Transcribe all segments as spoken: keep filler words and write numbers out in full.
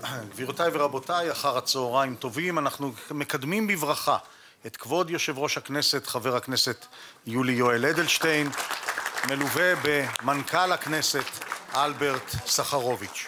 גבירותיי ורבותיי, אחר הצהריים טובים. אנחנו מקדמים בברכה את כבוד יושב ראש הכנסת, חבר הכנסת יולי יואל אדלשטיין, מלווה במנכ"ל הכנסת אלברט סחרוביץ'.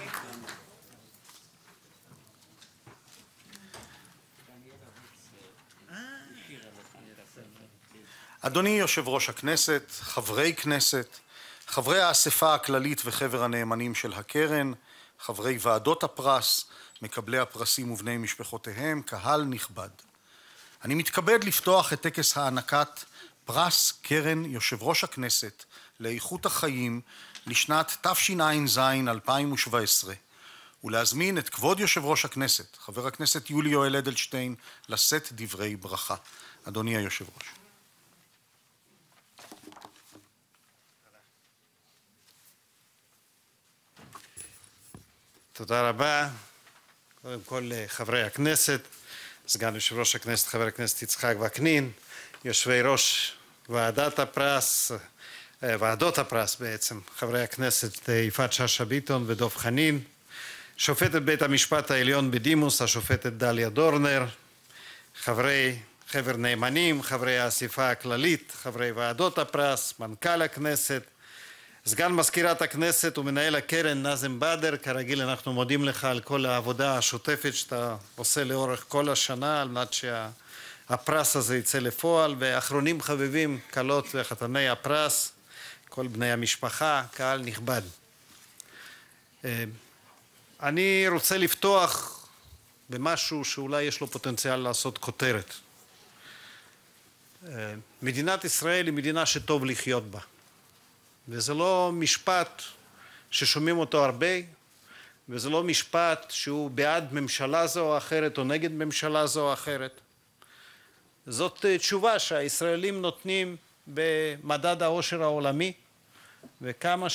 אדוני יושב ראש הכנסת, חברי כנסת, חברי האספה הכללית וחבר הנאמנים של הקרן, חברי ועדות הפרס, מקבלי הפרסים ובני משפחותיהם, קהל נכבד. אני מתכבד לפתוח את טקס הענקת פרס קרן יושב ראש הכנסת לאיכות החיים לשנת תשע"ז אלפיים שבע עשרה, ולהזמין את כבוד יושב ראש הכנסת, חבר הכנסת יולי יואל אדלשטיין, לשאת דברי ברכה. אדוני היושב ראש. תודה רבה. קודם כל לחברי הכנסת, סגן יושב ראש הכנסת חבר הכנסת יצחק וקנין, יושבי ראש ועדת הפרס, ועדות הפרס בעצם, חברי הכנסת יפעת שאשא ביטון ודב חנין, שופטת בית המשפט העליון בדימוס, השופטת דליה דורנר, חברי חבר נאמנים, חברי האספה הכללית, חברי ועדות הפרס, מנכ"ל הכנסת, סגן מזכירת הכנסת ומנהל הקרן נאזם בדר. כרגיל אנחנו מודים לך על כל העבודה השוטפת שאתה עושה לאורך כל השנה על מנת שהפרס הזה יצא לפועל, ואחרונים חביבים, כלות וחתני הפרס, כל בני המשפחה, קהל נכבד. אני רוצה לפתוח במשהו שאולי יש לו פוטנציאל לעשות כותרת. מדינת ישראל היא מדינה שטוב לחיות בה. וזה לא משפט ששומעים אותו הרבה, וזה לא משפט שהוא בעד ממשלה זו או אחרת או נגד ממשלה זו או אחרת. זאת תשובה שהישראלים נותנים במדד העושר העולמי, וכמה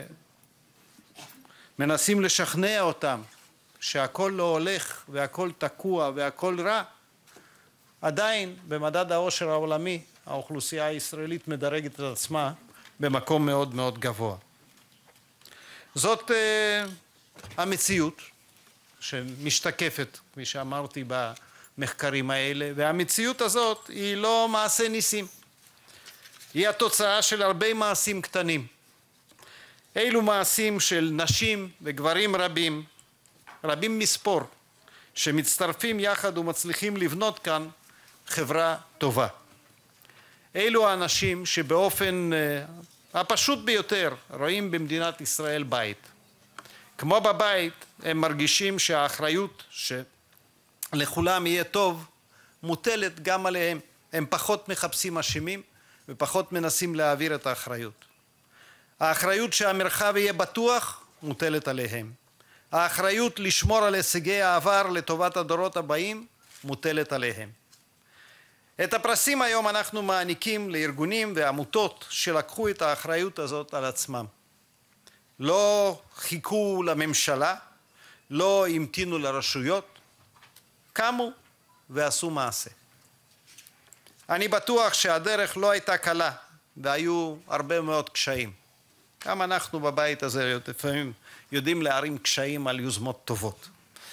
שמנסים לשכנע אותם שהכל לא הולך והכל תקוע והכל רע, עדיין במדד העושר העולמי האוכלוסייה הישראלית מדרגת את עצמה במקום מאוד מאוד גבוה. זאת uh, המציאות שמשתקפת, כפי שאמרתי, במחקרים האלה, והמציאות הזאת היא לא מעשה ניסים. היא התוצאה של הרבה מעשים קטנים. אילו מעשים של נשים וגברים רבים, רבים מספור, שמצטרפים יחד ומצליחים לבנות כאן חברה טובה. אלו האנשים שבאופן uh, הפשוט ביותר רואים במדינת ישראל בית. כמו בבית הם מרגישים שהאחריות שלכולם יהיה טוב מוטלת גם עליהם. הם פחות מחפשים אשמים ופחות מנסים להעביר את האחריות. האחריות שהמרחב יהיה בטוח מוטלת עליהם. האחריות לשמור על הישגי העבר לטובת הדורות הבאים מוטלת עליהם. את הפרסים היום אנחנו מעניקים לארגונים ועמותות שלקחו את האחריות הזאת על עצמם. לא חיכו לממשלה, לא המתינו לרשויות, קמו ועשו מעשה. אני בטוח שהדרך לא הייתה קלה והיו הרבה מאוד קשיים. גם אנחנו בבית הזה לפעמים יודעים להרים קשיים על יוזמות טובות.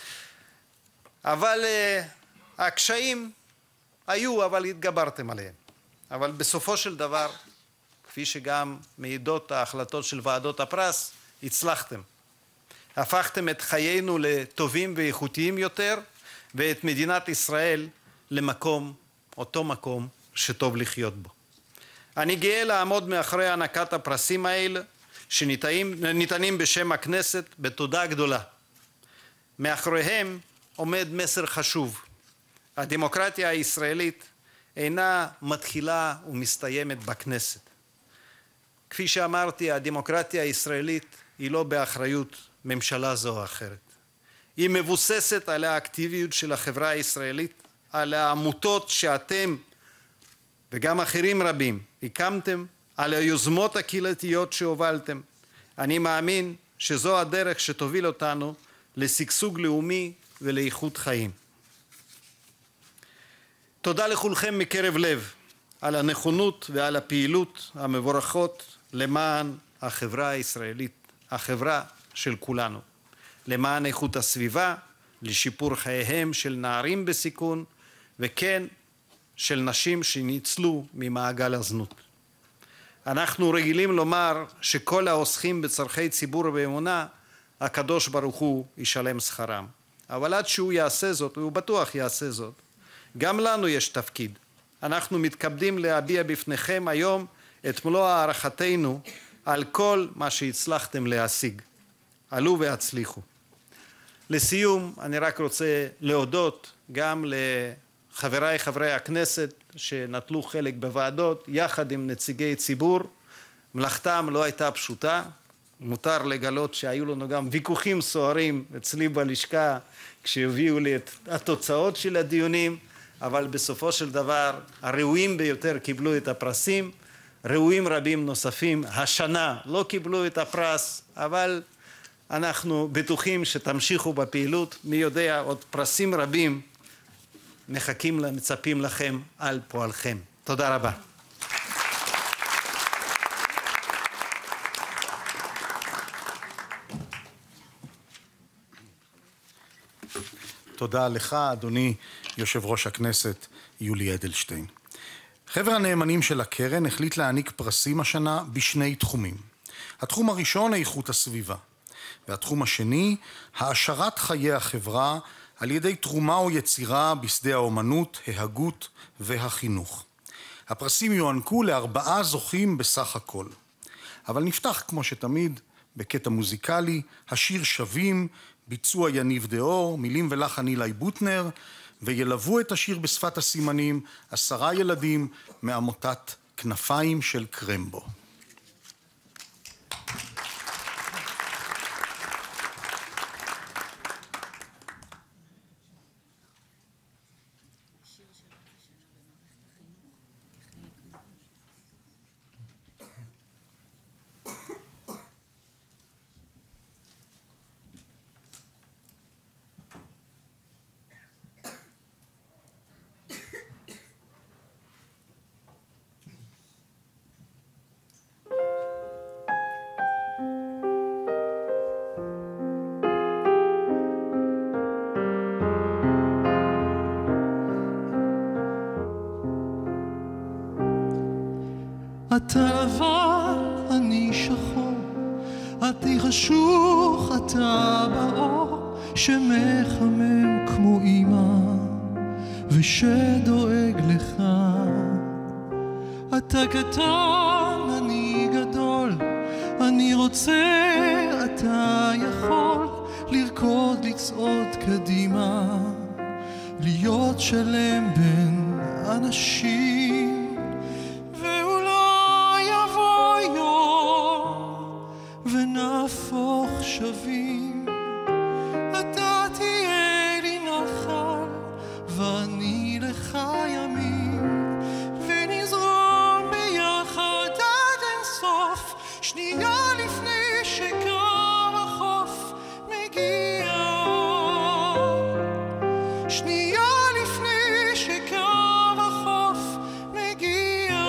אבל uh, הקשיים היו, אבל התגברתם עליהם. אבל בסופו של דבר, כפי שגם מעידות ההחלטות של ועדות הפרס, הצלחתם. הפכתם את חיינו לטובים ואיכותיים יותר, ואת מדינת ישראל למקום, אותו מקום שטוב לחיות בו. אני גאה לעמוד מאחורי הענקת הפרסים האלה, שניתנים בשם הכנסת בתודה גדולה. מאחוריהם עומד מסר חשוב. הדמוקרטיה הישראלית אינה מתחילה ומסתיימת בכנסת. כפי שאמרתי, הדמוקרטיה הישראלית היא לא באחריות ממשלה זו או אחרת. היא מבוססת על האקטיביות של החברה הישראלית, על העמותות שאתם וגם אחרים רבים הקמתם, על היוזמות הקהילתיות שהובלתם. אני מאמין שזו הדרך שתוביל אותנו לשגשוג לאומי ולאיכות חיים. תודה לכולכם מקרב לב על הנכונות ועל הפעילות המבורכות למען החברה הישראלית, החברה של כולנו. למען איכות הסביבה, לשיפור חייהם של נערים בסיכון, וכן של נשים שניצלו ממעגל הזנות. אנחנו רגילים לומר שכל העוסקים בצורכי ציבור ואמונה, הקדוש ברוך הוא ישלם שכרם. אבל עד שהוא יעשה זאת, והוא בטוח יעשה זאת, גם לנו יש תפקיד. אנחנו מתכבדים להביע בפניכם היום את מלוא הערכתנו על כל מה שהצלחתם להשיג. עלו והצליחו. לסיום, אני רק רוצה להודות גם לחבריי חברי הכנסת שנטלו חלק בוועדות, יחד עם נציגי ציבור. מלאכתם לא הייתה פשוטה. מותר לגלות שהיו לנו גם ויכוחים סוערים אצלי בלשכה כשהביאו לי את התוצאות של הדיונים, אבל בסופו של דבר הראויים ביותר קיבלו את הפרסים. ראויים רבים נוספים השנה לא קיבלו את הפרס, אבל אנחנו בטוחים שתמשיכו בפעילות. מי יודע, עוד פרסים רבים מחכים מצפים לכם על פועלכם. תודה רבה. תודה לך, אדוני יושב ראש הכנסת יולי אדלשטיין. חבר הנאמנים של הקרן החליט להעניק פרסים השנה בשני תחומים. התחום הראשון, איכות הסביבה, והתחום השני, העשרת חיי החברה על ידי תרומה או יצירה בשדה האומנות, ההגות והחינוך. הפרסים יוענקו לארבעה זוכים בסך הכל. אבל נפתח כמו שתמיד בקטע מוזיקלי, השיר שווים, ביצוע יניב דאור, מילים ולחן אילי בוטנר, וילוו את השיר בשפת הסימנים עשרה ילדים מעמותת כנפיים של קרמבו. אתה לבן, אני שחור, עדי חשוך, אתה באור, שמחמם כמו אמא ושדואג לך. אתה קטן, אני גדול, אני רוצה, אתה יכול לרקוד, לצעוד קדימה, להיות שלם בין אנשים. ונהפוך שווים, אתה תהיה לי נחל ואני לך ימים, ונזרום ביחד עד אין סוף, שנייה לפני שקר החוף מגיע, שנייה לפני שקר החוף מגיע.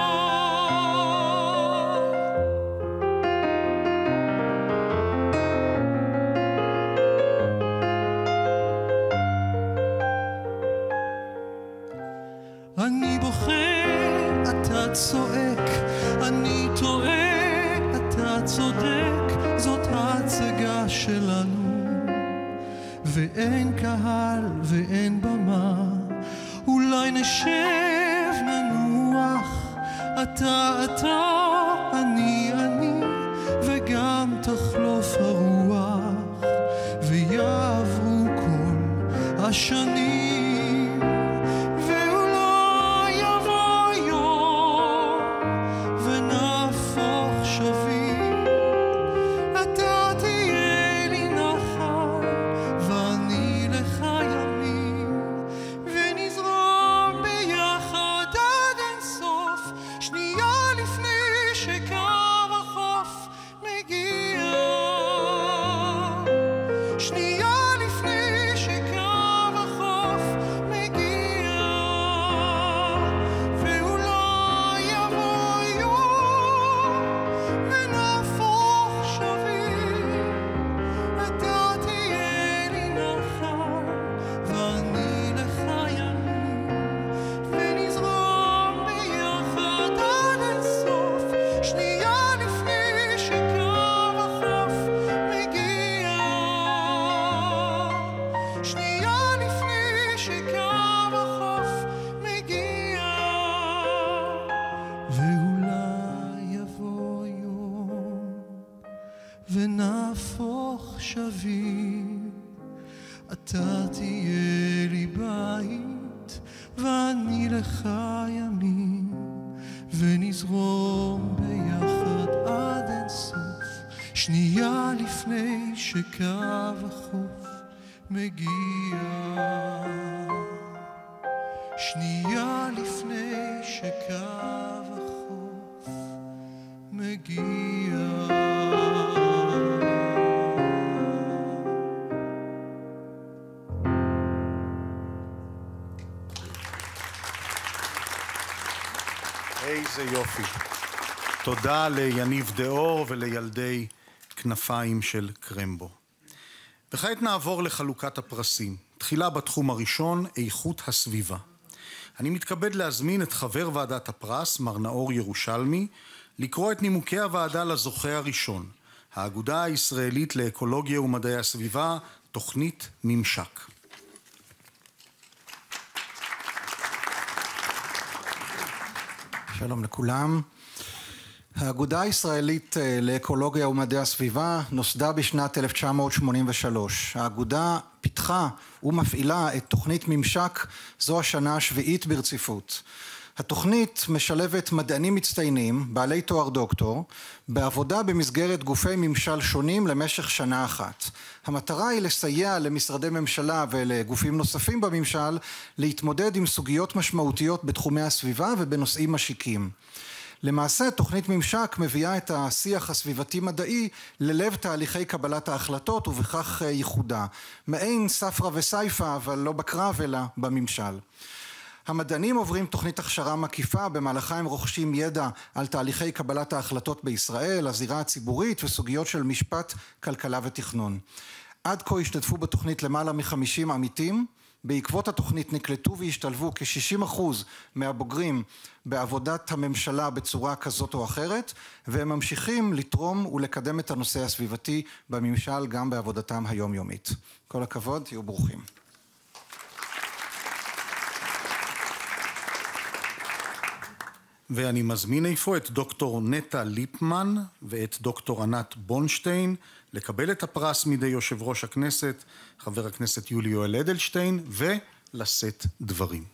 אני בוכה, אתה צועק, אני טועה, אתה צודק, זאת ההצגה שלנו, ואין קהל ואין במה, אולי נשב ננוח, אתה אתה, אני אני, וגם תחלוף הרוח, ויעברו כל השנים. שנייה לפני שקר מושבי, אתה תהיה לי בית ואני לך ימים, ונזרום ביחד עד אין סוף, שנייה לפני שקו החוף מגיע, שנייה לפני שקו החוף מגיע. איזה יופי. תודה ליניב דאור ולילדי כנפיים של קרמבו. וכעת נעבור לחלוקת הפרסים. תחילה בתחום הראשון, איכות הסביבה. אני מתכבד להזמין את חבר ועדת הפרס, מר נאור ירושלמי, לקרוא את נימוקי הוועדה לזוכה הראשון, האגודה הישראלית לאקולוגיה ומדעי הסביבה, תוכנית ממשק. שלום לכולם. האגודה הישראלית לאקולוגיה ומדעי הסביבה נוסדה בשנת אלף תשע מאות שמונים ושלוש. האגודה פיתחה ומפעילה את תוכנית ממשק זו השנה השביעית ברציפות. התוכנית משלבת מדענים מצטיינים, בעלי תואר דוקטור, בעבודה במסגרת גופי ממשל שונים למשך שנה אחת. המטרה היא לסייע למשרדי ממשלה ולגופים נוספים בממשל להתמודד עם סוגיות משמעותיות בתחומי הסביבה ובנושאים משיקים. למעשה תוכנית ממשק מביאה את השיח הסביבתי מדעי ללב תהליכי קבלת ההחלטות ובכך ייחודה. מעין ספרה וסייפה אבל לא בקרב אלא בממשל. המדענים עוברים תוכנית הכשרה מקיפה, במהלכה הם רוכשים ידע על תהליכי קבלת ההחלטות בישראל, הזירה הציבורית וסוגיות של משפט, כלכלה ותכנון. עד כה השתתפו בתוכנית למעלה מ-חמישים עמיתים, בעקבות התוכנית נקלטו והשתלבו כ-שישים אחוז מהבוגרים בעבודת הממשלה בצורה כזאת או אחרת, והם ממשיכים לתרום ולקדם את הנושא הסביבתי בממשל גם בעבודתם היומיומית. כל הכבוד, תהיו ברוכים. ואני מזמין איפה את דוקטור נטע ליפמן ואת דוקטור ענת בונשטיין לקבל את הפרס מידי יושב ראש הכנסת, חבר הכנסת יולי יואל אדלשטיין, ולשאת דברים.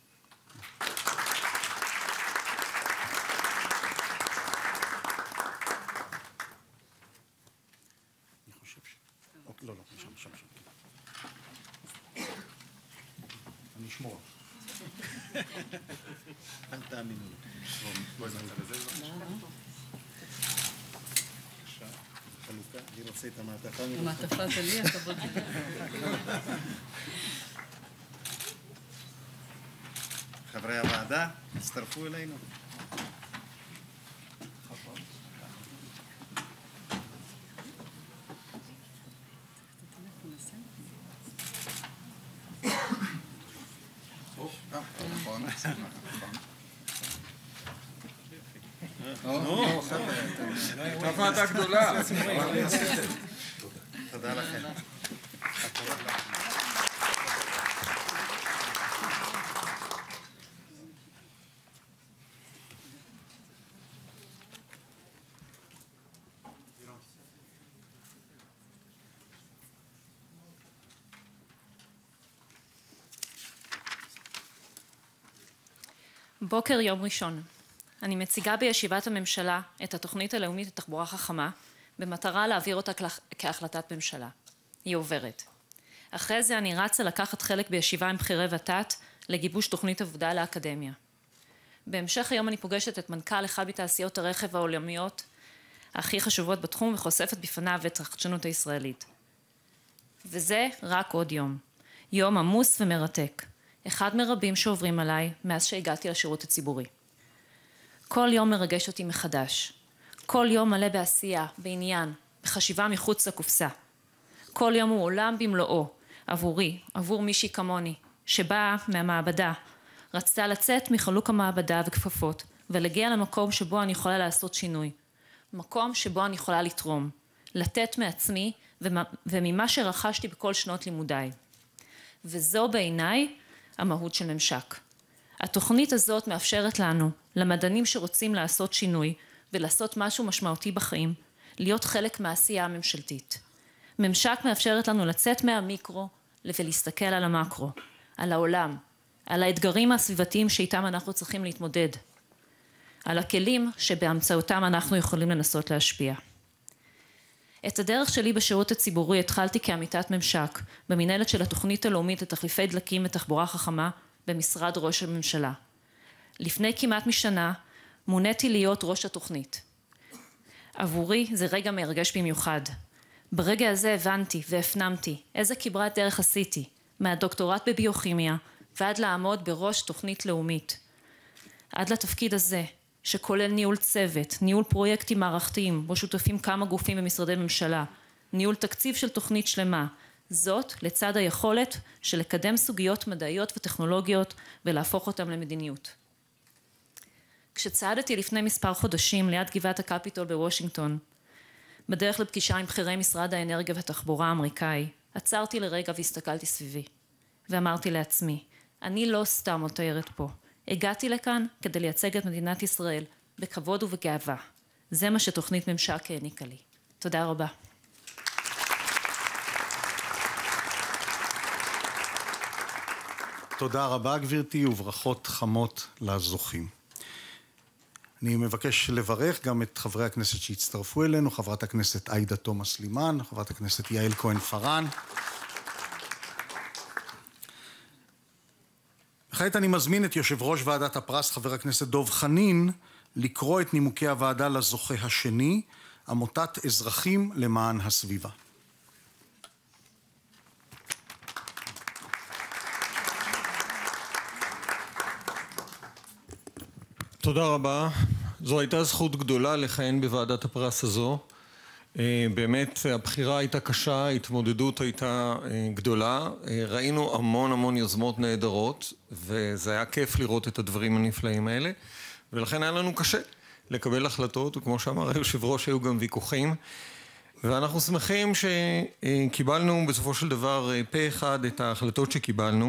אני חושב ש... לא, לא, שם, שם, שם. אני אשמור. אל תאמינו. חלוקה, אני רוצה את המעטפה. המעטפה שלי, הכבוד שלי. חברי הוועדה, הצטרפו אלינו. ועדה גדולה. תודה לכם. בוקר יום ראשון. אני מציגה בישיבת הממשלה את התוכנית הלאומית לתחבורה חכמה, במטרה להעביר אותה כהחלטת ממשלה. היא עוברת. אחרי זה אני רצה לקחת חלק בישיבה עם בחירי ות"ת לגיבוש תוכנית עבודה לאקדמיה. בהמשך היום אני פוגשת את מנכ"ל אחד מתעשיות הרכב העולמיות הכי חשובות בתחום וחושפת בפניו את החדשנות הישראלית. וזה רק עוד יום. יום עמוס ומרתק. אחד מרבים שעוברים עליי מאז שהגעתי לשירות הציבורי. כל יום מרגש אותי מחדש. כל יום מלא בעשייה, בעניין, בחשיבה מחוץ לקופסה. כל יום הוא עולם במלואו, עבורי, עבור מישהי כמוני, שבאה מהמעבדה, רצתה לצאת מחלוק המעבדה וכפפות, ולהגיע למקום שבו אני יכולה לעשות שינוי. מקום שבו אני יכולה לתרום, לתת מעצמי וממה שרכשתי בכל שנות לימודיי. וזו בעיניי המהות של ממשק. התוכנית הזאת מאפשרת לנו, למדענים שרוצים לעשות שינוי ולעשות משהו משמעותי בחיים, להיות חלק מהעשייה הממשלתית. ממשק מאפשרת לנו לצאת מהמיקרו ולהסתכל על המקרו, על העולם, על האתגרים הסביבתיים שאיתם אנחנו צריכים להתמודד, על הכלים שבאמצעותם אנחנו יכולים לנסות להשפיע. את הדרך שלי בשירות הציבורי התחלתי כעמיתת ממשק במנהלת של התוכנית הלאומית לתחליפי דלקים ותחבורה חכמה במשרד ראש הממשלה. לפני כמעט משנה מוניתי להיות ראש התוכנית. עבורי זה רגע מרגש במיוחד. ברגע הזה הבנתי והפנמתי איזה כברת דרך עשיתי, מהדוקטורט בביוכימיה ועד לעמוד בראש תוכנית לאומית. עד לתפקיד הזה, שכולל ניהול צוות, ניהול פרויקטים מערכתיים, בו שותפים כמה גופים במשרדי ממשלה, ניהול תקציב של תוכנית שלמה, זאת לצד היכולת של לקדם סוגיות מדעיות וטכנולוגיות ולהפוך אותם למדיניות. כשצעדתי לפני מספר חודשים ליד גבעת הקפיטול בוושינגטון, בדרך לפגישה עם בכירי משרד האנרגיה והתחבורה האמריקאי, עצרתי לרגע והסתכלתי סביבי, ואמרתי לעצמי, אני לא סתם מותיירת פה, הגעתי לכאן כדי לייצג את מדינת ישראל בכבוד ובגאווה. זה מה שתוכנית ממשק העניקה לי. תודה רבה. תודה רבה גברתי וברכות חמות לזוכים. אני מבקש לברך גם את חברי הכנסת שהצטרפו אלינו, חברת הכנסת עאידה תומא סלימאן, חברת הכנסת יעל כהן פארן. כעת אני מזמין את יושב ראש ועדת הפרס, חבר הכנסת דב חנין, לקרוא את נימוקי הוועדה לזוכה השני, עמותת אזרחים למען הסביבה. תודה רבה. זו הייתה זכות גדולה לכהן בוועדת הפרס הזו. באמת הבחירה הייתה קשה, ההתמודדות הייתה גדולה. ראינו המון המון יוזמות נהדרות, וזה היה כיף לראות את הדברים הנפלאים האלה, ולכן היה לנו קשה לקבל החלטות, וכמו שאמר היושב ראש, היו גם ויכוחים, ואנחנו שמחים שקיבלנו בסופו של דבר פה אחד את ההחלטות שקיבלנו.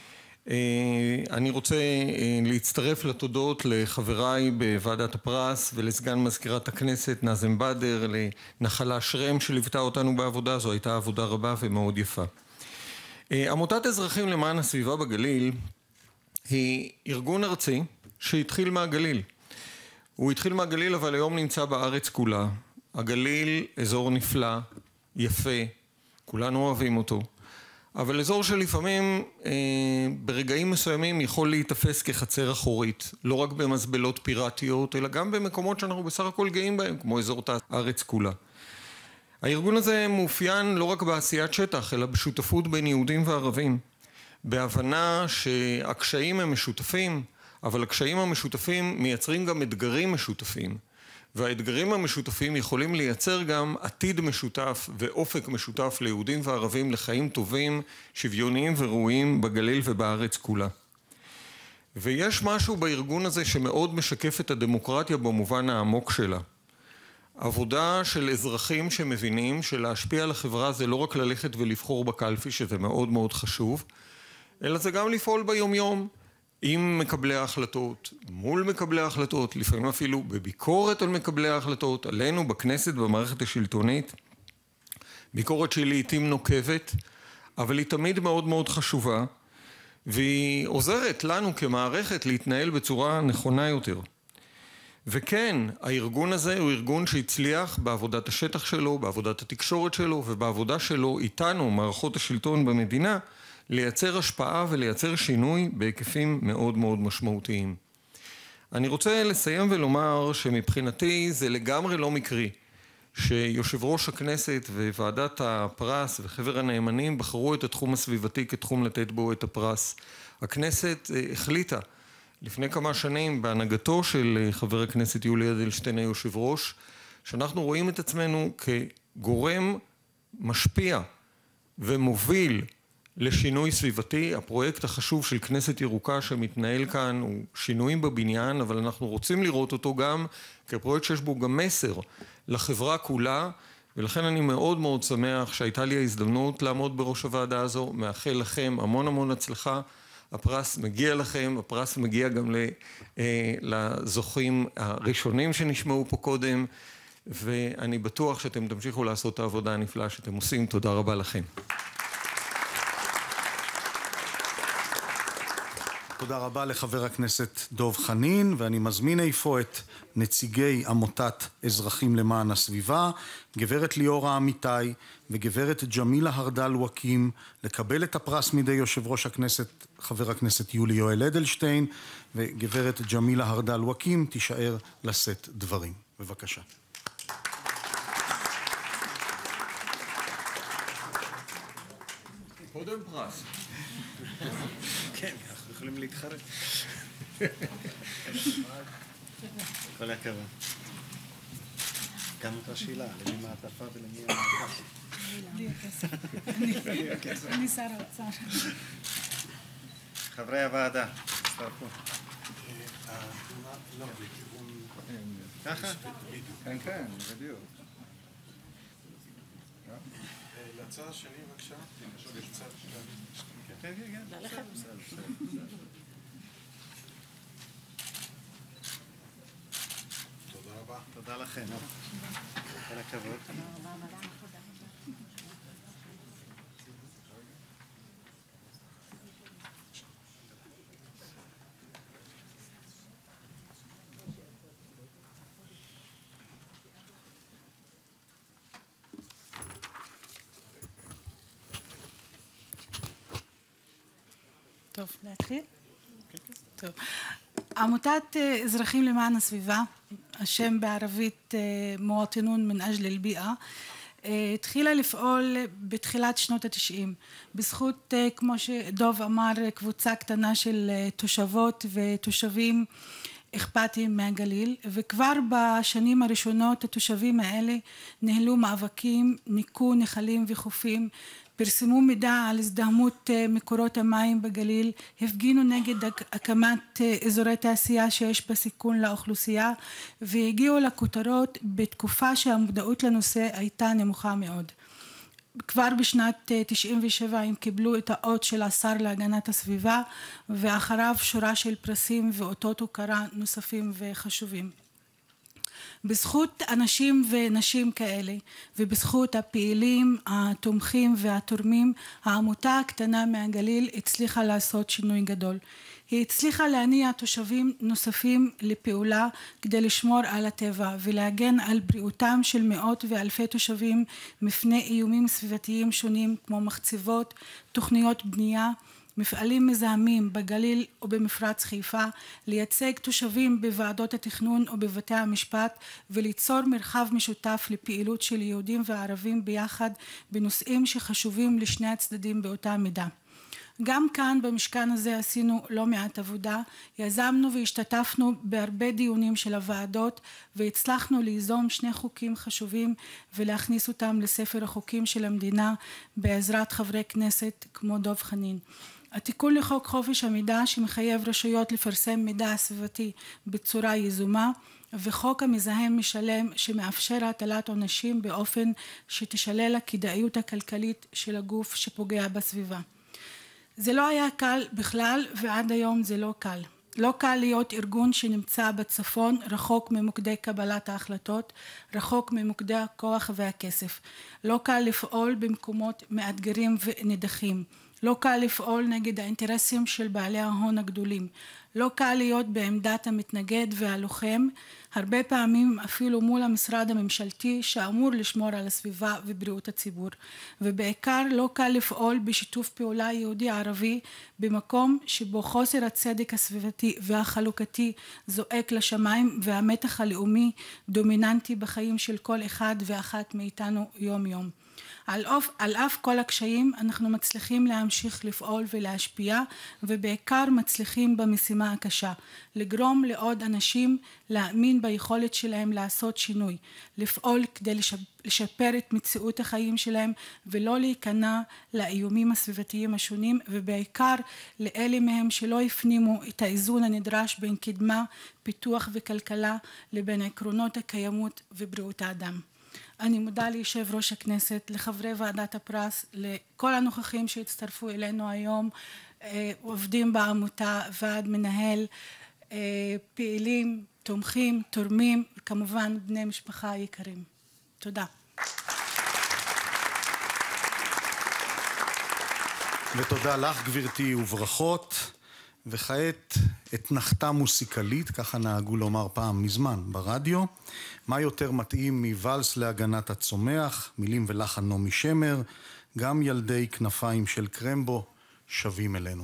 אני רוצה להצטרף לתודות לחבריי בוועדת הפרס ולסגן מזכירת הכנסת נאזם בדר, לנחלה שרם שליוותה אותנו בעבודה, זו הייתה עבודה רבה ומאוד יפה. עמותת אזרחים למען הסביבה בגליל היא ארגון ארצי שהתחיל מהגליל. הוא התחיל מהגליל אבל היום נמצא בארץ כולה. הגליל אזור נפלא, יפה, כולנו אוהבים אותו. אבל אזור שלפעמים אה, ברגעים מסוימים יכול להתאפס כחצר אחורית, לא רק במזבלות פיראטיות, אלא גם במקומות שאנחנו בסך הכל גאים בהם, כמו אזור הארץ כולה. הארגון הזה מאופיין לא רק בעשיית שטח, אלא בשותפות בין יהודים וערבים, בהבנה שהקשיים הם משותפים, אבל הקשיים המשותפים מייצרים גם אתגרים משותפים, והאתגרים המשותפים יכולים לייצר גם עתיד משותף ואופק משותף ליהודים וערבים לחיים טובים, שוויוניים וראויים בגליל ובארץ כולה. ויש משהו בארגון הזה שמאוד משקף את הדמוקרטיה במובן העמוק שלה. עבודה של אזרחים שמבינים שלהשפיע על החברה זה לא רק ללכת ולבחור בקלפי, שזה מאוד מאוד חשוב, אלא זה גם לפעול ביומיום, עם מקבלי ההחלטות, מול מקבלי ההחלטות, לפעמים אפילו בביקורת על מקבלי ההחלטות, עלינו בכנסת, במערכת השלטונית. ביקורת שהיא לעתים נוקבת, אבל היא תמיד מאוד מאוד חשובה, והיא עוזרת לנו כמערכת להתנהל בצורה נכונה יותר. וכן, הארגון הזה הוא ארגון שהצליח בעבודת השטח שלו, בעבודת התקשורת שלו, ובעבודה שלו איתנו, מערכות השלטון במדינה, לייצר השפעה ולייצר שינוי בהיקפים מאוד מאוד משמעותיים. אני רוצה לסיים ולומר שמבחינתי זה לגמרי לא מקרי שיושב ראש הכנסת וועדת הפרס וחבר הנאמנים בחרו את התחום הסביבתי כתחום לתת בו את הפרס. הכנסת החליטה לפני כמה שנים בהנהגתו של חבר הכנסת יולי אדלשטיין היושב ראש, שאנחנו רואים את עצמנו כגורם משפיע ומוביל לשינוי סביבתי. הפרויקט החשוב של כנסת ירוקה שמתנהל כאן הוא שינויים בבניין, אבל אנחנו רוצים לראות אותו גם כפרויקט שיש בו גם מסר לחברה כולה, ולכן אני מאוד מאוד שמח שהייתה לי ההזדמנות לעמוד בראש הוועדה הזו. מאחל לכם המון המון הצלחה. הפרס מגיע לכם, הפרס מגיע גם לזוכים הראשונים שנשמעו פה קודם, ואני בטוח שאתם תמשיכו לעשות את העבודה הנפלאה שאתם עושים. תודה רבה לכם. תודה רבה לחבר הכנסת דב חנין, ואני מזמין איפה את נציגי עמותת אזרחים למען הסביבה, גברת ליאורה אמיתי וגברת ג'מילה הרדל וקים, לקבל את הפרס מידי יושב ראש הכנסת חבר הכנסת יולי יואל אדלשטיין, וגברת ג'מילה הרדל וקים תישאר לשאת דברים. בבקשה. קודם פרס. כן, אנחנו יכולים להתחרט. כל הכבוד. גם אותה שאלה, למי מעטפה ולמי המעטפה? לי הכסף. אני שר האוצר. חברי הוועדה, הצטרפו. ככה? כן, כן, בדיוק. לצד השני בבקשה. כן, כן, כן. ללכת. תודה רבה. תודה לכם. כל הכבוד. טוב, להתחיל? טוב. עמותת אזרחים למען הסביבה, השם בערבית מואטינון מן אג'ל אל-ביאה, התחילה לפעול בתחילת שנות התשעים, בזכות, כמו שדוב אמר, קבוצה קטנה של תושבות ותושבים אכפתיים מהגליל, וכבר בשנים הראשונות התושבים האלה ניהלו מאבקים, ניקו נחלים וחופים, פרסמו מידע על הזדהמות מקורות המים בגליל, הפגינו נגד הקמת אזורי תעשייה שיש בסיכון לאוכלוסייה, והגיעו לכותרות בתקופה שהמודעות לנושא הייתה נמוכה מאוד. כבר בשנת תשעים ושבע הם קיבלו את האות של השר להגנת הסביבה, ואחריו שורה של פרסים ואותות הוקרה נוספים וחשובים. בזכות אנשים ונשים כאלה, ובזכות הפעילים, התומכים והתורמים, העמותה הקטנה מהגליל הצליחה לעשות שינוי גדול. היא הצליחה להניע תושבים נוספים לפעולה כדי לשמור על הטבע ולהגן על בריאותם של מאות ואלפי תושבים מפני איומים סביבתיים שונים כמו מחצבות, תוכניות בנייה, מפעלים מזהמים בגליל ובמפרץ חיפה, לייצג תושבים בוועדות התכנון ובבתי המשפט וליצור מרחב משותף לפעילות של יהודים וערבים ביחד בנושאים שחשובים לשני הצדדים באותה מידה. גם כאן במשכן הזה עשינו לא מעט עבודה, יזמנו והשתתפנו בהרבה דיונים של הוועדות והצלחנו ליזום שני חוקים חשובים ולהכניס אותם לספר החוקים של המדינה בעזרת חברי כנסת כמו דב חנין. התיקון לחוק חופש המידע שמחייב רשויות לפרסם מידע סביבתי בצורה יזומה, וחוק המזהם משלם שמאפשר הטלת עונשים באופן שתשלל הכדאיות הכלכלית של הגוף שפוגע בסביבה. זה לא היה קל בכלל ועד היום זה לא קל. לא קל להיות ארגון שנמצא בצפון, רחוק ממוקדי קבלת ההחלטות, רחוק ממוקדי הכוח והכסף. לא קל לפעול במקומות מאתגרים ונידחים. לא קל לפעול נגד האינטרסים של בעלי ההון הגדולים. לא קל להיות בעמדת המתנגד והלוחם, הרבה פעמים אפילו מול המשרד הממשלתי שאמור לשמור על הסביבה ובריאות הציבור. ובעיקר לא קל לפעול בשיתוף פעולה יהודי-ערבי במקום שבו חוסר הצדק הסביבתי והחלוקתי זועק לשמיים והמתח הלאומי דומיננטי בחיים של כל אחד ואחת מאיתנו יום יום. על אף, על אף כל הקשיים אנחנו מצליחים להמשיך לפעול ולהשפיע ובעיקר מצליחים במשימה הקשה, לגרום לעוד אנשים להאמין ביכולת שלהם לעשות שינוי, לפעול כדי לשפר את מציאות החיים שלהם ולא להיכנע לאיומים הסביבתיים השונים ובעיקר לאלה מהם שלא הפנימו את האיזון הנדרש בין קדמה, פיתוח וכלכלה לבין עקרונות הקיימות ובריאות האדם. אני מודה ליושב ראש הכנסת, לחברי ועדת הפרס, לכל הנוכחים שהצטרפו אלינו היום, עובדים בעמותה, ועד מנהל, פעילים, תומכים, תורמים, וכמובן בני משפחה יקרים. תודה. ותודה לך גברתי וברכות, וכעת אתנחתה מוסיקלית, ככה נהגו לומר פעם מזמן ברדיו. מה יותר מתאים מוואלס להגנת הצומח, מילים ולחן נעמי שמר, גם ילדי כנפיים של קרמבו שבים אלינו.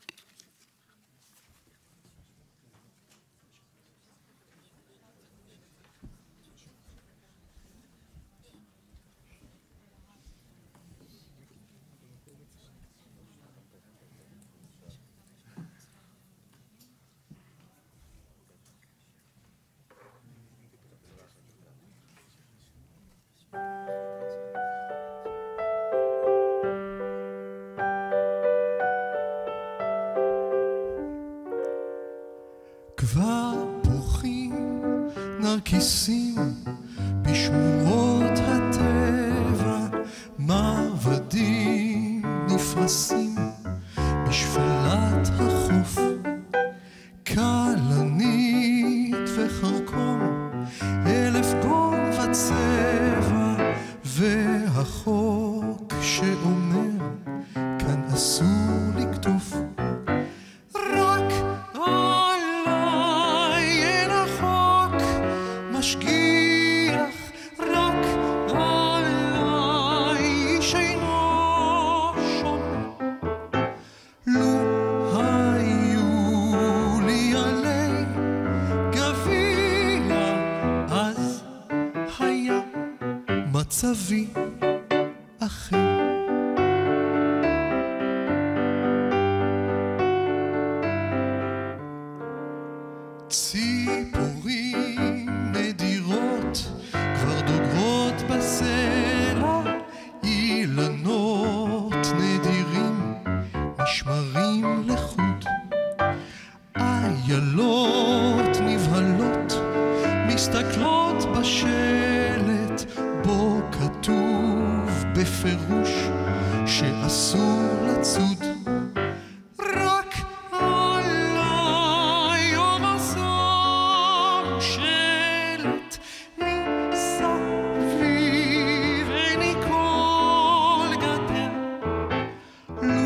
כבר פורחים נרקיסים בשמורות הטבע, מרבדים נפרסים בשפלת החוף, כלנית וחרקום, אלף גום וצבע, והחוק שאומר כאן אסור לקטוף. מצבי אחר. ציפורים נדירות כבר דוגרות בסלע, אילנות נדירים נשמרים לחוד, איילות נבהלות מסתכלות בשלט בו כתוב בפירוש שאסור לצוד. רק עליי יום עשור שלט מסביב איני כל גדר, לו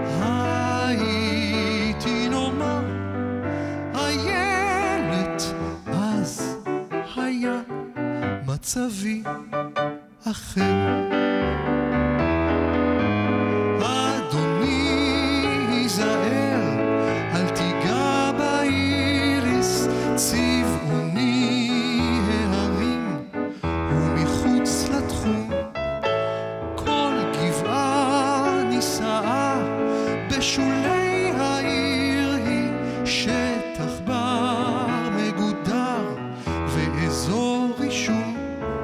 הייתי נאמר הילד אז היה מצבי אחר. אדוני היזהר, אל תיגע באיריס, צבעוני ההרים ומחוץ לתחום, כל גבעה נישאה בשולי העיר היא שטח בר מגודר ואזור רישום.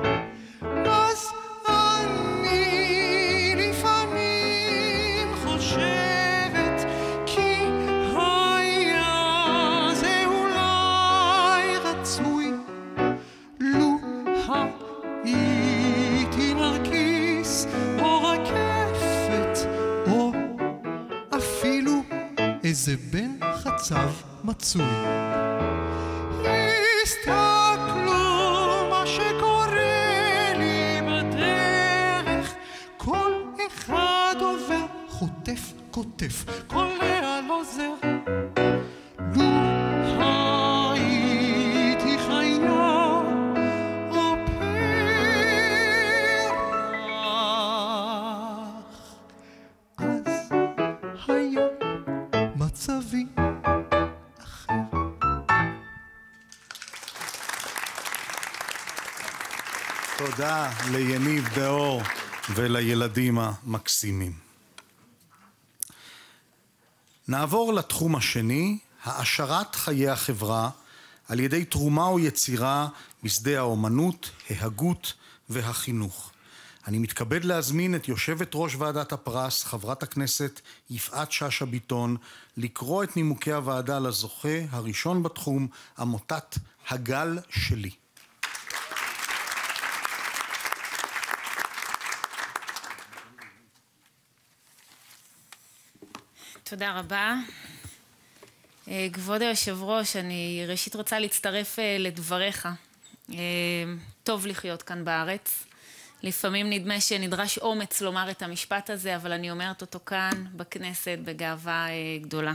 איזה בן חצב מצוי. הסתכלו מה שקורה לי בדרך, כל אחד עובר חוטף כותף, קולע לא זר. לו הייתי חיה או פרח, אז היה מצבי אחר. תודה ליניב דאור ולילדים המקסימים. נעבור לתחום השני, העשרת חיי החברה על ידי תרומה או יצירה בשדה האומנות, ההגות והחינוך. אני מתכבד להזמין את יושבת ראש ועדת הפרס, חברת הכנסת יפעת שאשא ביטון, לקרוא את נימוקי הוועדה לזוכה הראשון בתחום, עמותת הגל שלי. תודה רבה. כבוד היושב ראש, אני ראשית רוצה להצטרף לדבריך. טוב לחיות כאן בארץ. לפעמים נדמה שנדרש אומץ לומר את המשפט הזה, אבל אני אומרת אותו כאן בכנסת בגאווה גדולה.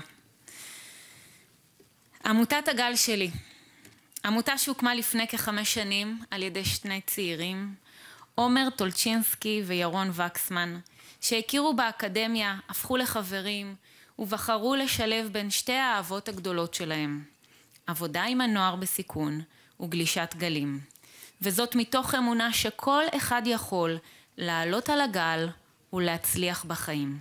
עמותת הגל שלי, עמותה שהוקמה לפני כחמש שנים על ידי שני צעירים, עומר טולצ'ינסקי וירון וקסמן, שהכירו באקדמיה, הפכו לחברים ובחרו לשלב בין שתי האהבות הגדולות שלהם, עבודה עם הנוער בסיכון וגלישת גלים. וזאת מתוך אמונה שכל אחד יכול לעלות על הגל ולהצליח בחיים.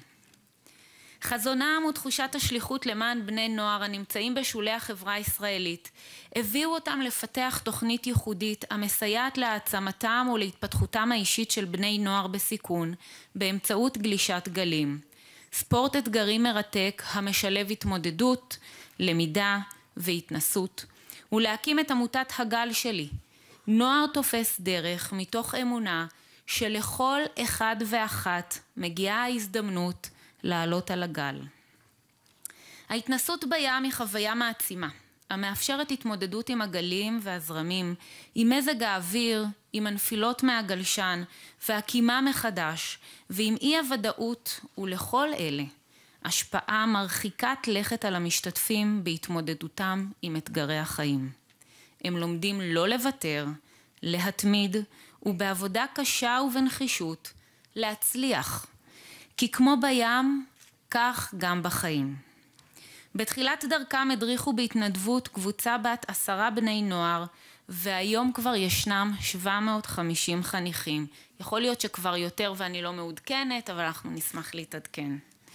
חזונם ותחושת השליחות למען בני נוער הנמצאים בשולי החברה הישראלית הביאו אותם לפתח תוכנית ייחודית המסייעת להעצמתם ולהתפתחותם האישית של בני נוער בסיכון באמצעות גלישת גלים. ספורט אתגרי מרתק המשלב התמודדות, למידה והתנסות, ולהקים את עמותת הגל שלי, נוער תופס דרך מתוך אמונה שלכל אחד ואחת מגיעה ההזדמנות לעלות על הגל. ההתנסות בים היא חוויה מעצימה, המאפשרת התמודדות עם הגלים והזרמים, עם מזג האוויר, עם הנפילות מהגלשן והקימה מחדש, ועם אי הוודאות, ולכל אלה השפעה מרחיקת לכת על המשתתפים בהתמודדותם עם אתגרי החיים. הם לומדים לא לוותר, להתמיד, ובעבודה קשה ובנחישות להצליח. כי כמו בים, כך גם בחיים. בתחילת דרכם הדריכו בהתנדבות קבוצה בת עשרה בני נוער, והיום כבר ישנם שבע מאות וחמישים חניכים. יכול להיות שכבר יותר ואני לא מעודכנת, אבל אנחנו נשמח להתעדכן.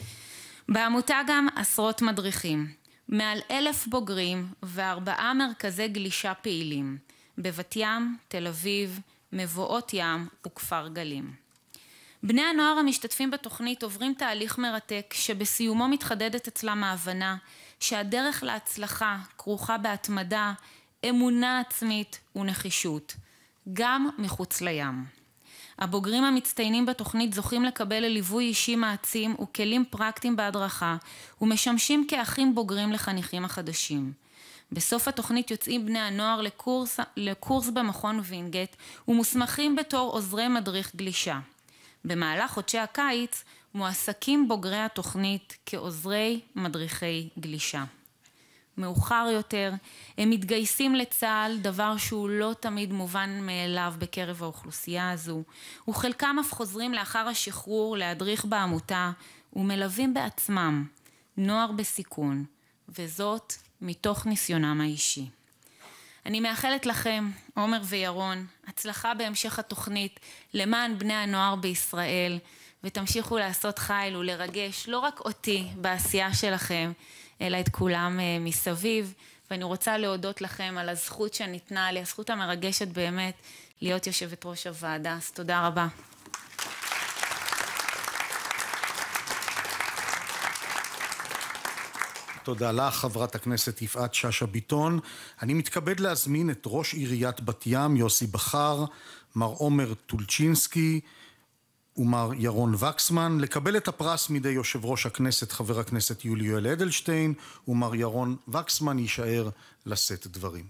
בעמותה גם עשרות מדריכים, מעל אלף בוגרים וארבעה מרכזי גלישה פעילים, בבת ים, תל אביב, מבואות ים וכפר גלים. בני הנוער המשתתפים בתוכנית עוברים תהליך מרתק שבסיומו מתחדדת אצלם ההבנה שהדרך להצלחה כרוכה בהתמדה, אמונה עצמית ונחישות, גם מחוץ לים. הבוגרים המצטיינים בתוכנית זוכים לקבל לליווי אישי מעצים וכלים פרקטיים בהדרכה ומשמשים כאחים בוגרים לחניכים החדשים. בסוף התוכנית יוצאים בני הנוער לקורס, לקורס במכון וינגייט ומוסמכים בתור עוזרי מדריך גלישה. במהלך חודשי הקיץ מועסקים בוגרי התוכנית כעוזרי מדריכי גלישה. מאוחר יותר הם מתגייסים לצה"ל, דבר שהוא לא תמיד מובן מאליו בקרב האוכלוסייה הזו, וחלקם אף חוזרים לאחר השחרור להדריך בעמותה ומלווים בעצמם נוער בסיכון, וזאת מתוך ניסיונם האישי. אני מאחלת לכם, עומר וירון, הצלחה בהמשך התוכנית למען בני הנוער בישראל, ותמשיכו לעשות חיל ולרגש לא רק אותי בעשייה שלכם, אלא את כולם מסביב. ואני רוצה להודות לכם על הזכות שניתנה לי, הזכות המרגשת באמת להיות יושבת ראש הוועדה. אז תודה רבה. תודה לך, חברת הכנסת יפעת שאשא ביטון. אני מתכבד להזמין את ראש עיריית בת ים, יוסי בכר, מר עומר טולצ'ינסקי ומר ירון וקסמן, לקבל את הפרס מידי יושב ראש הכנסת, חבר הכנסת יולי יואל אדלשטיין, ומר ירון וקסמן יישאר לשאת דברים.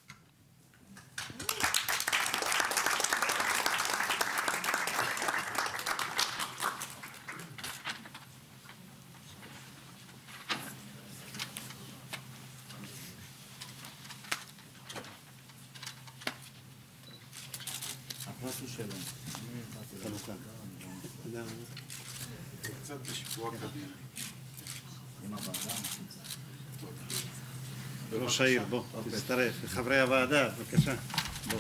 ראש העיר, בוא, תצטרף. חברי הוועדה, בבקשה. בוא.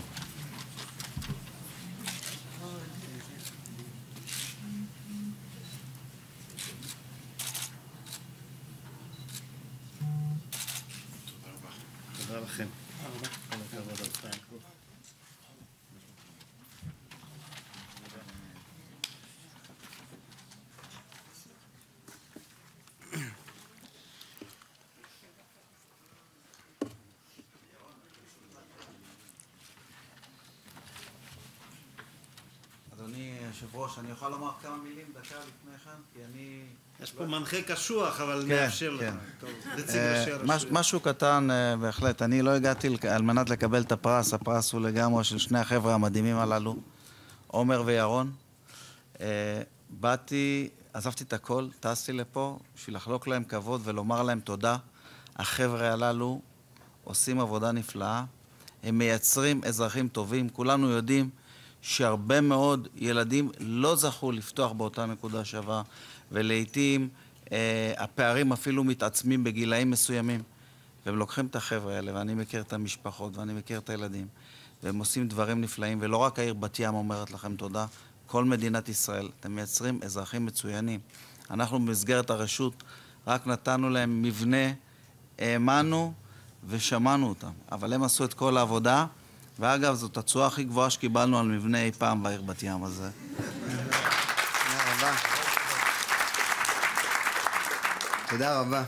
תודה לכם. אדוני יושב יושב ראש, אני יכול לומר כמה מילים דקה לפני כן? כי אני... יש פה מנחה קשוח, אבל כן, נאפשר לך. כן. טוב, נציג ראשי הרשויות. משהו קטן בהחלט, אני לא הגעתי על מנת לקבל את הפרס, הפרס הוא לגמרי של שני החבר'ה המדהימים הללו, עומר וירון. באתי, עזבתי את הכל, טסתי לפה בשביל לחלוק להם כבוד ולומר להם תודה. החבר'ה הללו עושים עבודה נפלאה, הם מייצרים אזרחים טובים, כולנו יודעים שהרבה מאוד ילדים לא זכו לפתוח באותה נקודה שווה, ולעיתים אה, הפערים אפילו מתעצמים בגילאים מסוימים, והם לוקחים את החבר'ה האלה, ואני מכיר את המשפחות, ואני מכיר את הילדים, והם עושים דברים נפלאים, ולא רק העיר בת ים אומרת לכם תודה, כל מדינת ישראל, אתם מייצרים אזרחים מצוינים. אנחנו במסגרת הרשות רק נתנו להם מבנה, האמנו ושמענו אותם, אבל הם עשו את כל העבודה, ואגב, זאת התשואה הכי גבוהה שקיבלנו על מבנה אי פעם בעיר בת ים הזה. תודה רבה. תודה רבה.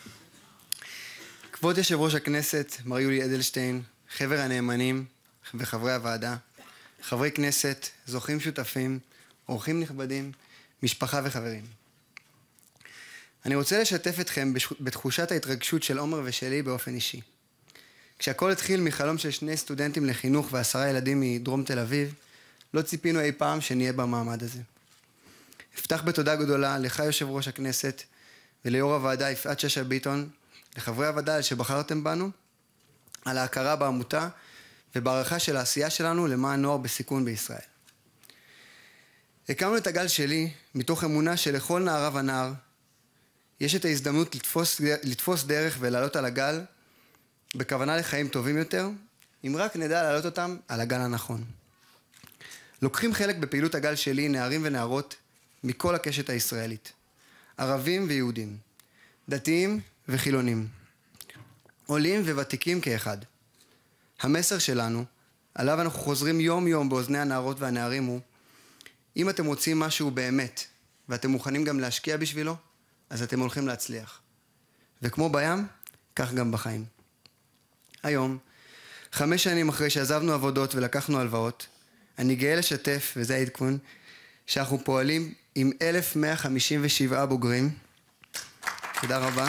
כבוד יושב ראש הכנסת, מר יולי אדלשטיין, חבר הנאמנים וחברי הוועדה, חברי כנסת, זוכים שותפים, אורחים נכבדים, משפחה וחברים. אני רוצה לשתף אתכם בתחושת ההתרגשות של עומר ושלי באופן אישי. כשהכל התחיל מחלום של שני סטודנטים לחינוך ועשרה ילדים מדרום תל אביב, לא ציפינו אי פעם שנהיה במעמד הזה. אפתח בתודה גדולה לך יושב ראש הכנסת וליו"ר הוועדה יפעת שאשא ביטון, לחברי הוועדה שבחרתם בנו, על ההכרה בעמותה ובערכה של העשייה שלנו למען נוער בסיכון בישראל. הקמנו את הגל שלי מתוך אמונה שלכל נערה ונער יש את ההזדמנות לתפוס, לתפוס דרך ולעלות על הגל בכוונה לחיים טובים יותר, אם רק נדע להעלות אותם על הגל הנכון. לוקחים חלק בפעילות הגל שלי נערים ונערות מכל הקשת הישראלית, ערבים ויהודים, דתיים וחילונים, עולים וותיקים כאחד. המסר שלנו, עליו אנחנו חוזרים יום יום באוזני הנערות והנערים הוא, אם אתם רוצים משהו באמת, ואתם מוכנים גם להשקיע בשבילו, אז אתם הולכים להצליח. וכמו בים, כך גם בחיים. היום, חמש שנים אחרי שעזבנו עבודות ולקחנו הלוואות, אני גאה לשתף, וזה העדכון, שאנחנו פועלים עם אלף מאה חמישים ושבעה בוגרים. תודה רבה.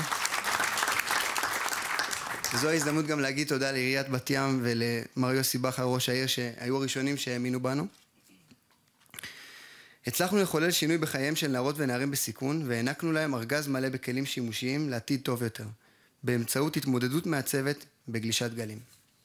וזו ההזדמנות גם להגיד תודה לעיריית בת ים ולמר יוסי בכר, ראש העיר, שהיו הראשונים שהאמינו בנו. הצלחנו לחולל שינוי בחייהם של נערות ונערים בסיכון, והענקנו להם ארגז מלא בכלים שימושיים לעתיד טוב יותר, באמצעות התמודדות מעצבת בגלישת גלים.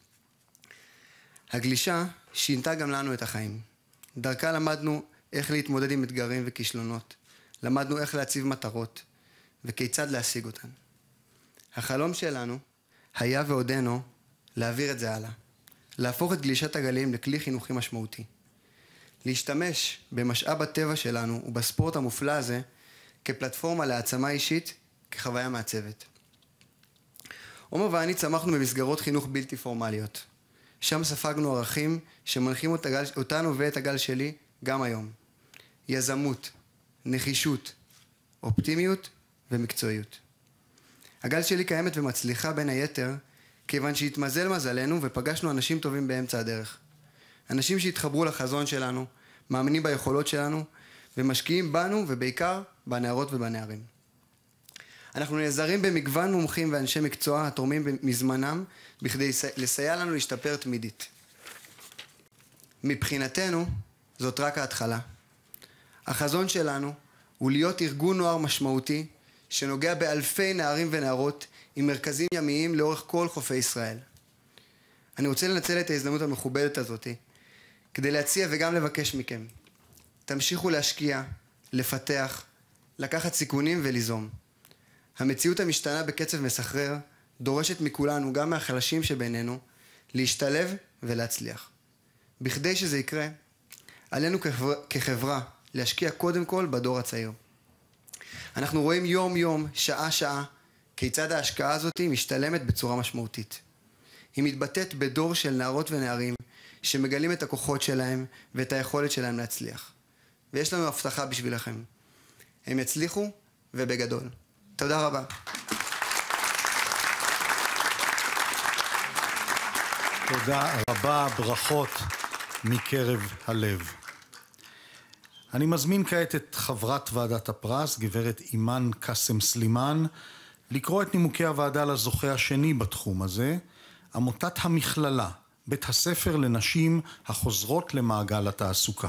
הגלישה שינתה גם לנו את החיים. דרכה למדנו איך להתמודד עם אתגרים וכישלונות, למדנו איך להציב מטרות, וכיצד להשיג אותן. החלום שלנו היה ועודנו להעביר את זה הלאה, להפוך את גלישת הגלים לכלי חינוכי משמעותי. להשתמש במשאב הטבע שלנו ובספורט המופלא הזה כפלטפורמה להעצמה אישית, כחוויה מעצבת. עומר ואני צמחנו במסגרות חינוך בלתי פורמליות. שם ספגנו ערכים שמנחים אותנו ואת הגל שלי גם היום. יזמות, נחישות, אופטימיות ומקצועיות. הגל שלי קיימת ומצליחה בין היתר, כיוון שהתמזל מזלנו ופגשנו אנשים טובים באמצע הדרך. אנשים שהתחברו לחזון שלנו, מאמינים ביכולות שלנו, ומשקיעים בנו ובעיקר בנערות ובנערים. אנחנו נעזרים במגוון מומחים ואנשי מקצוע התורמים מזמנם, בכדי לסייע לנו להשתפר תמידית. מבחינתנו, זאת רק ההתחלה. החזון שלנו הוא להיות ארגון נוער משמעותי, שנוגע באלפי נערים ונערות עם מרכזים ימיים לאורך כל חופי ישראל. אני רוצה לנצל את ההזדמנות המכובדת הזאת, כדי להציע וגם לבקש מכם. תמשיכו להשקיע, לפתח, לקחת סיכונים וליזום. המציאות המשתנה בקצב מסחרר, דורשת מכולנו, גם מהחלשים שבינינו, להשתלב ולהצליח. בכדי שזה יקרה, עלינו כחברה, כחברה להשקיע קודם כל בדור הצעיר. אנחנו רואים יום יום, שעה שעה, כיצד ההשקעה הזאת משתלמת בצורה משמעותית. היא מתבטאת בדור של נערות ונערים שמגלים את הכוחות שלהם ואת היכולת שלהם להצליח. ויש לנו הבטחה בשבילכם. הם יצליחו ובגדול. תודה רבה. תודה רבה, ברכות מקרב הלב. אני מזמין כעת את חברת ועדת הפרס, גברת אימאן קאסם סלימאן, לקרוא את נימוקי הוועדה לזוכה השני בתחום הזה, עמותת המכללה, בית הספר לנשים החוזרות למעגל התעסוקה.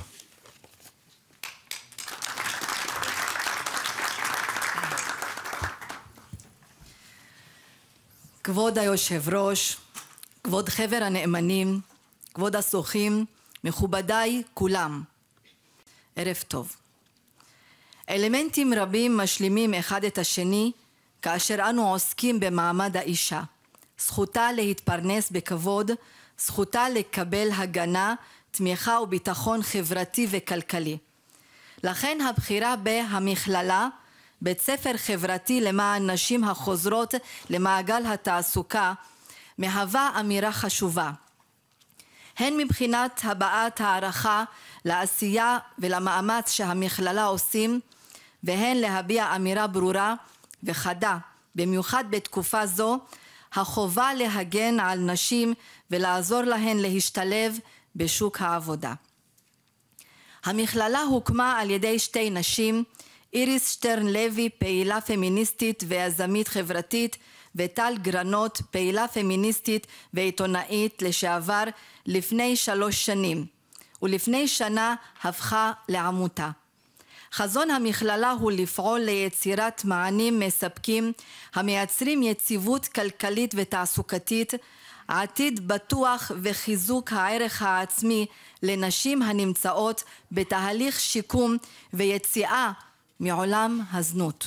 כבוד היושב ראש, כבוד חבר הנאמנים, כבוד הזוכים, מכובדיי כולם, ערב טוב. אלמנטים רבים משלימים אחד את השני כאשר אנו עוסקים במעמד האישה. זכותה להתפרנס בכבוד, זכותה לקבל הגנה, תמיכה וביטחון חברתי וכלכלי. לכן הבחירה בהמכללה, בית ספר חברתי למען נשים החוזרות למעגל התעסוקה, מהווה אמירה חשובה. הן מבחינת הבעת הערכה לעשייה ולמאמץ שהמכללה עושים, והן להביע אמירה ברורה וחדה, במיוחד בתקופה זו, החובה להגן על נשים ולעזור להן להשתלב בשוק העבודה. המכללה הוקמה על ידי שתי נשים, איריס שטרן לוי, פעילה פמיניסטית ויזמית חברתית, וטל גרנות, פעילה פמיניסטית ועיתונאית לשעבר, לפני שלוש שנים, ולפני שנה הפכה לעמותה. חזון המכללה הוא לפעול ליצירת מענים מספקים המייצרים יציבות כלכלית ותעסוקתית, עתיד בטוח וחיזוק הערך העצמי לנשים הנמצאות בתהליך שיקום ויציאה מעולם הזנות.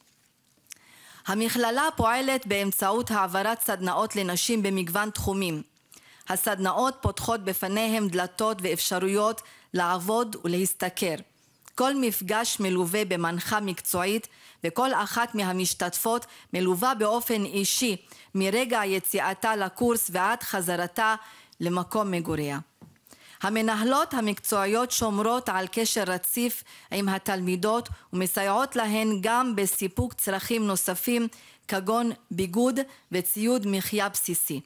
המכללה פועלת באמצעות העברת סדנאות לנשים במגוון תחומים. הסדנאות פותחות בפניהם דלתות ואפשרויות לעבוד ולהשתכר. כל מפגש מלווה במנחה מקצועית, וכל אחת מהמשתתפות מלווה באופן אישי מרגע יציאתה לקורס ועד חזרתה למקום מגוריה. המנהלות המקצועיות שומרות על קשר רציף עם התלמידות ומסייעות להן גם בסיפוק צרכים נוספים כגון ביגוד וציוד מחיה בסיסי.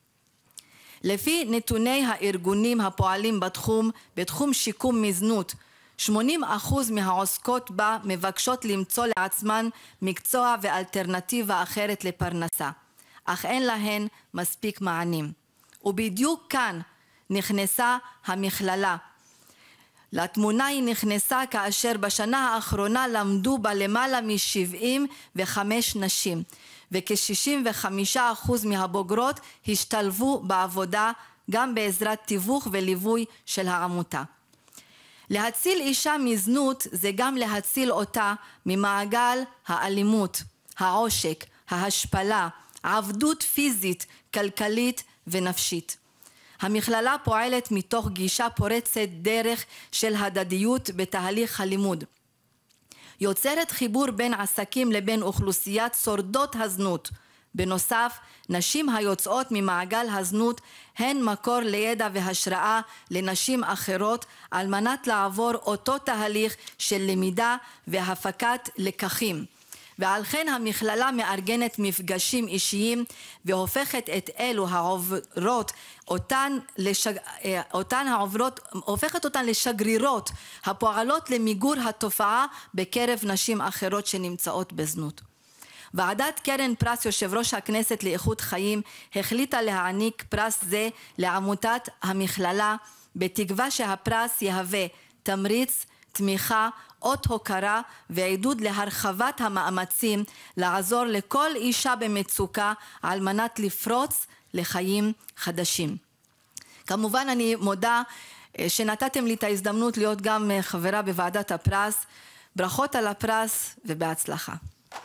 לפי נתוני הארגונים הפועלים בתחום, בתחום שיקום מזנות, שמונים אחוז מהעוסקות בה מבקשות למצוא לעצמן מקצוע ואלטרנטיבה אחרת לפרנסה, אך אין להן מספיק מענים. ובדיוק כאן נכנסה המכללה. לתמונה היא נכנסה כאשר בשנה האחרונה למדו בה למעלה מ-שבעים וחמש נשים, וכ-שישים וחמישה אחוז מהבוגרות השתלבו בעבודה גם בעזרת תיווך וליווי של העמותה. להציל אישה מזנות זה גם להציל אותה ממעגל האלימות, העושק, ההשפלה, עבדות פיזית, כלכלית ונפשית. המכללה פועלת מתוך גישה פורצת דרך של הדדיות בתהליך הלימוד. יוצרת חיבור בין עסקים לבין אוכלוסיית שורדות הזנות. בנוסף, נשים היוצאות ממעגל הזנות הן מקור לידע והשראה לנשים אחרות על מנת לעבור אותו תהליך של למידה והפקת לקחים. ועל כן המכללה מארגנת מפגשים אישיים והופכת את אלו העוברות אותן, לשג... אותן העוברות, הופכת אותן לשגרירות הפועלות למיגור התופעה בקרב נשים אחרות שנמצאות בזנות. ועדת קרן פרס יושב ראש הכנסת לאיכות חיים החליטה להעניק פרס זה לעמותת המכללה, בתקווה שהפרס יהווה תמריץ, תמיכה, אות הוקרה ועידוד להרחבת המאמצים לעזור לכל אישה במצוקה על מנת לפרוץ לחיים חדשים. כמובן אני מודה שנתתם לי את ההזדמנות להיות גם חברה בוועדת הפרס. ברכות על הפרס ובהצלחה.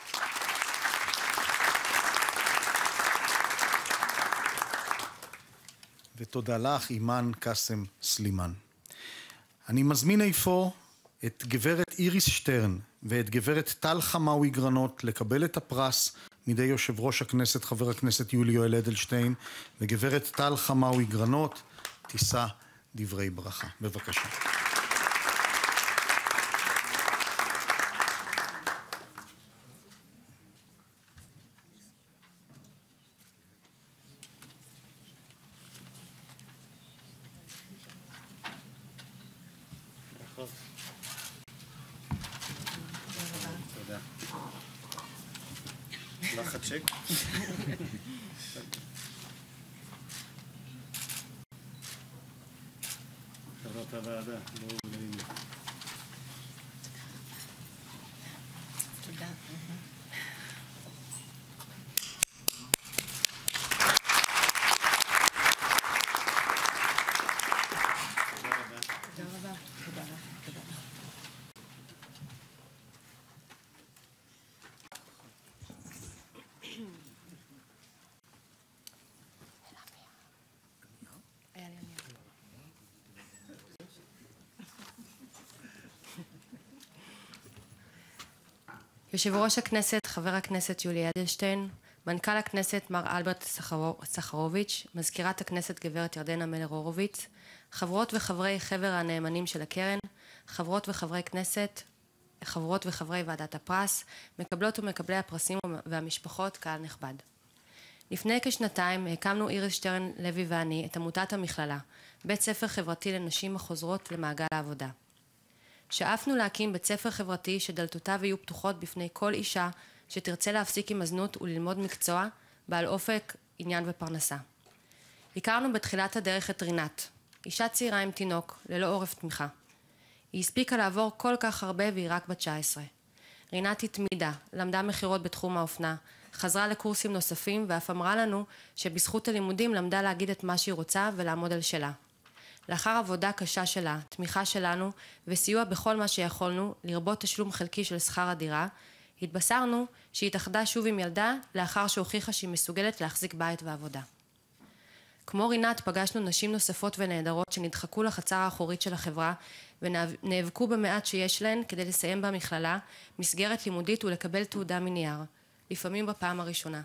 ותודה לך, אימאן קאסם סלימאן. אני מזמין איפה את גברת איריס שטרן ואת גברת טל חמאווי גרנות לקבל את הפרס מידי יושב ראש הכנסת חבר הכנסת יולי יואל אדלשטיין, וגברת טל חמאווי גרנות תישא דברי ברכה. בבקשה. לחץ צ'ק. חברת הוועדה, לא ולעניין. תודה. יושב ראש הכנסת, חבר הכנסת יולי אדלשטיין, מנכ"ל הכנסת מר אלברט סחרוביץ', מזכירת הכנסת גברת ירדנה מלר הורוביץ, חברות וחברי חבר הנאמנים של הקרן, חברות וחברי כנסת, חברות וחברי ועדת הפרס, מקבלות ומקבלי הפרסים והמשפחות, קהל נכבד. לפני כשנתיים הקמנו איריס שטרן לוי ואני את עמותת המכללה, בית ספר חברתי לנשים החוזרות למעגל העבודה. שאפנו להקים בית ספר חברתי שדלתותיו יהיו פתוחות בפני כל אישה שתרצה להפסיק עם הזנות וללמוד מקצוע בעל אופק, עניין ופרנסה. הכרנו בתחילת הדרך את רינת, אישה צעירה עם תינוק, ללא עורף תמיכה. היא הספיקה לעבור כל כך הרבה והיא רק בת תשע עשרה. רינת התמידה, למדה מחירות בתחום האופנה, חזרה לקורסים נוספים ואף אמרה לנו שבזכות הלימודים למדה להגיד את מה שהיא רוצה ולעמוד על שלה. לאחר עבודה קשה שלה, תמיכה שלנו וסיוע בכל מה שיכולנו, לרבות תשלום חלקי של שכר הדירה, התבשרנו שהיא התאחדה שוב עם ילדה לאחר שהוכיחה שהיא מסוגלת להחזיק בית ועבודה. כמו רינת פגשנו נשים נוספות ונהדרות שנדחקו לחצר האחורית של החברה ונאבקו במעט שיש להן כדי לסיים במכללה, מסגרת לימודית ולקבל תעודה מנייר, לפעמים בפעם הראשונה.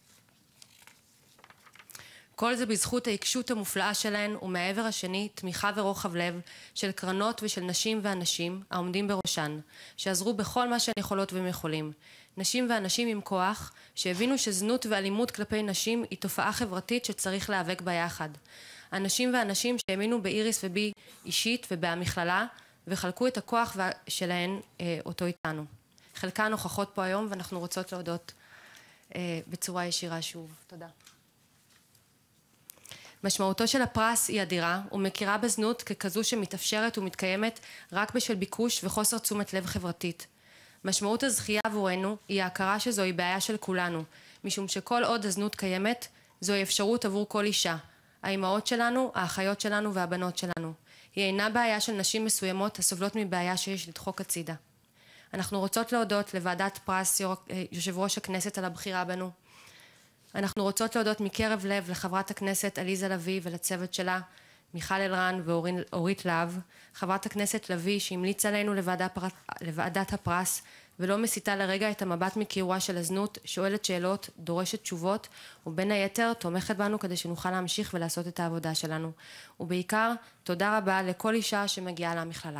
כל זה בזכות העיקשות המופלאה שלהן ומעבר השני תמיכה ורוחב לב של קרנות ושל נשים ואנשים העומדים בראשן, שעזרו בכל מה שהן יכולות והם יכולים. נשים ואנשים עם כוח שהבינו שזנות ואלימות כלפי נשים היא תופעה חברתית שצריך להיאבק ביחד. אנשים ואנשים שהאמינו באיריס ובי אישית ובמכללה וחלקו את הכוח שלהן אה, אותו איתנו. חלקן נוכחות פה היום ואנחנו רוצות להודות אה, בצורה ישירה שוב. תודה. משמעותו של הפרס היא אדירה ומכירה בזנות ככזו שמתאפשרת ומתקיימת רק בשל ביקוש וחוסר תשומת לב חברתית. משמעות הזכייה עבורנו היא ההכרה שזוהי בעיה של כולנו, משום שכל עוד הזנות קיימת, זוהי אפשרות עבור כל אישה, האימהות שלנו, האחיות שלנו והבנות שלנו. היא אינה בעיה של נשים מסוימות הסובלות מבעיה שיש לדחוק הצידה. אנחנו רוצות להודות לוועדת פרס יושב ראש הכנסת על הבחירה בנו. אנחנו רוצות להודות מקרב לב לחברת הכנסת עליזה לביא ולצוות שלה, מיכל אלרן ואורית להב, חברת הכנסת לביא שהמליצה עלינו לוועדת הפרס ולא מסיתה לרגע את המבט מקירואה של הזנות, שואלת שאלות, דורשת תשובות ובין היתר תומכת בנו כדי שנוכל להמשיך ולעשות את העבודה שלנו. ובעיקר תודה רבה לכל אישה שמגיעה למכללה.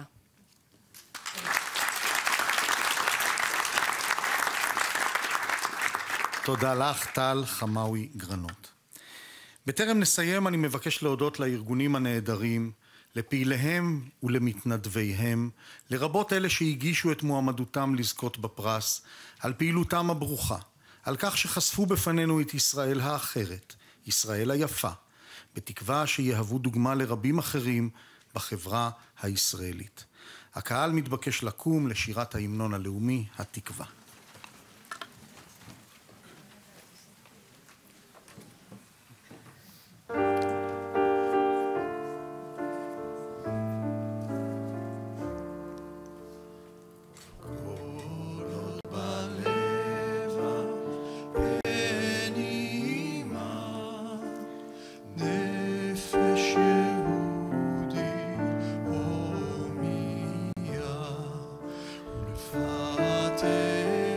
תודה לך, טל חמאוי גרנות. בטרם נסיים אני מבקש להודות לארגונים הנהדרים, לפעיליהם ולמתנדביהם, לרבות אלה שהגישו את מועמדותם לזכות בפרס, על פעילותם הברוכה, על כך שחשפו בפנינו את ישראל האחרת, ישראל היפה, בתקווה שיהוו דוגמה לרבים אחרים בחברה הישראלית. הקהל מתבקש לקום לשירת ההמנון הלאומי, התקווה. Father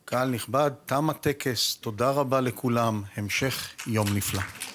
קהל נכבד, תם הטקס, תודה רבה לכולם, המשך יום נפלא.